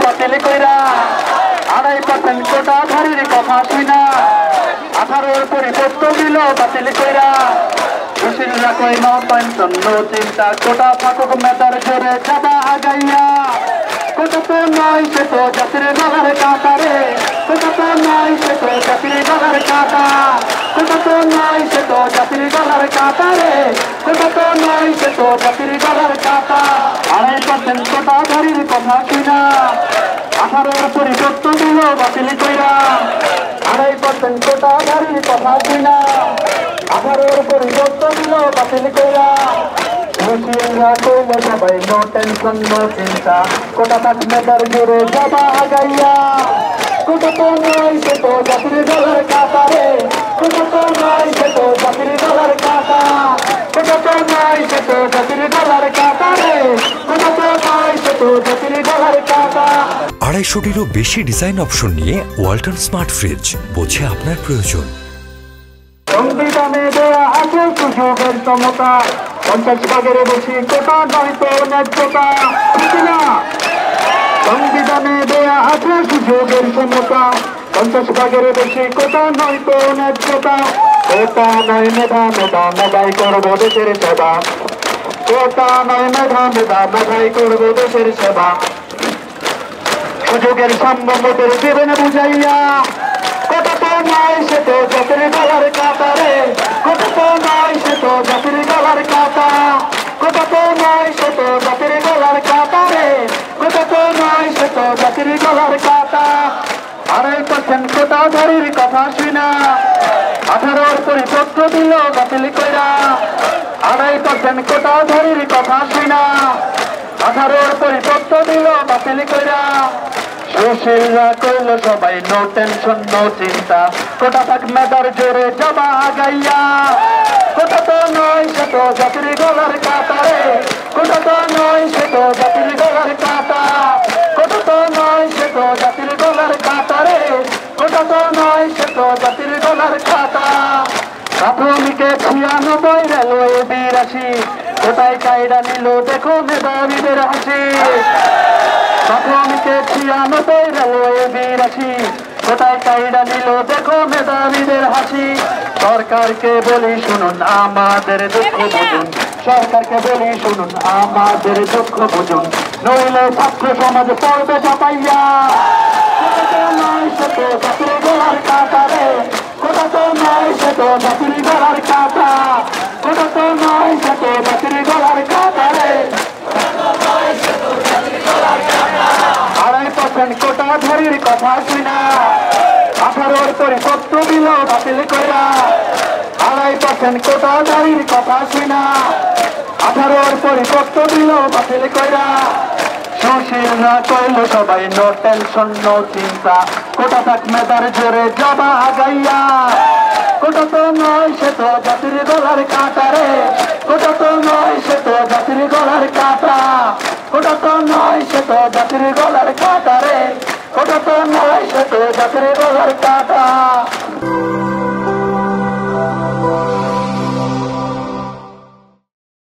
বাতিল কইরা 2.5% কোটাধারীর কথা শুনা 18-র পরিবর্তন দিল বাতিল কইরা সুশীলরা কই নো টেনশন নো চিন্তা কোটা থাকুক মেধার জোরে যাবা আগাইয়া কোটা তো নয় সে তো জাতির গলার কাঁটা রে কোটা তো নয় সে তো জাতির গলার কাঁটা কোটা তো নয় সে তো জাতির গলার কাঁটা রে কোটা তো নয় সে তো জাতির গলার কাঁটা 2.5% কোটাধারীর কথা শুনা 18-র পরিবর্তন দিল বাতিল কইরা 2.5% কোটাধারীর কথা শুনা 18-র পরিবর্তন দিল বাতিল কইরা সুশীলরা কইল সবাই নো টেনশন নো চিন্তা কোটা থাক মেধার জোরে যাবা আগাইয়া কোটা তো নয় সে তো জাতির গলার কাঁটা রে কোটা তো নয় সে তো জাতির গলার কাঁটা কোটা তো নয় সে তো জাতির গলার কাঁটা রে কোটা তো নয় সে তো জাতির গলার কাঁটা 250-টিরও বেশি ডিজাইন অপশন নিয়ে ওয়ালটন স্মার্ট ফ্রিজ বোঝে আপনার প্রয়োজন। সংবিধানে দেয়া আছে সুযোগের সমতা 50 ভাগের বেশি কোটা নয়তো ন্যায্যতা ঠিক না সংবিধানে দেয়া আছে সুযোগের সমতা 50 ভাগের বেশি কোটা নয়তো ন্যায্যতা কোটা নয় মেধা মেধা মেধাই করবো দেশের সেবা কোটা নয় মেধা মেধা মেধাই করবো দেশের সেবা সুযোগের সম্ভবতের দেবেন বুঝাইয়া কোটা তো নয় সে তো জাতির গলার কাঁটা রে কোটা তো নয় সে তো জাতির গলার কাঁটা কোটা তো নয় সে তো জাতির গলার কাঁটা রে কোটা তো নয় সে তো জাতির গলার কাঁটা 2.5% কোটাধারীর কথা শুনা 18-র পরিপত্র দিল বাতিল কইরা 2.5% কোটাধারীর কথা শুনা 18-র পরিপত্র দিল বাতিল কইরা সুশীলরা কইল সবাই নো টেনশন নো চিন্তা কোটা থাক মেধার জোরে যাবা আগাইয়া কোটা তো নয় সে তো জাতির গলার কাঁটা রে কোটা তো নয় সে তো জাতির গলার কাঁটা কোটা তো নয় সে তো জাতির গলার কাঁটা রে কোটা তো নয় সে তো জাতির গলার কাঁটা প্রাথমিকে 96 রেলওয়ে 82 কোটায় কায়দা নিল দেখো মেধাবীদের হাসি প্রাথমিকে 96 রেলওয়ে 82 কোটায় কায়দা নিল দেখো মেধাবীদের হাসি সরকারকে বলি শুনুন আমাদের দুঃখ বুঝুন সরকারকে বলি শুনুন আমাদের দুঃখ বুঝুন নইলে ছাত্র সমাজ পড়বে চাপাইয়া কোটা তো নয় সে তো জাতির গলার কাঁটা রে কোটা তো নয় সে তো জাতির গলার কাঁটা কোটা তো নয় সে তো জাতির গলার কাঁটা রে 2.5% কোটাধারীর কথা শুনা 18-র পরিপত্র দিল বাতিল কইরা 2.5% কোটাধারীর কথা শুনা 18-র পরিপত্র দিল বাতিল কইরা সুশীলরা কইল সবাই নো টেনশন নো চিন্তা কোটা থাক মেধার জোরে যাবা আগাইয়া কোটা তো নয় সে তো জাতির গলার কাঁটা রে কোটা তো নয় সে তো জাতির গলার কাঁটা কোটা তো নয় সে তো জাতির গলার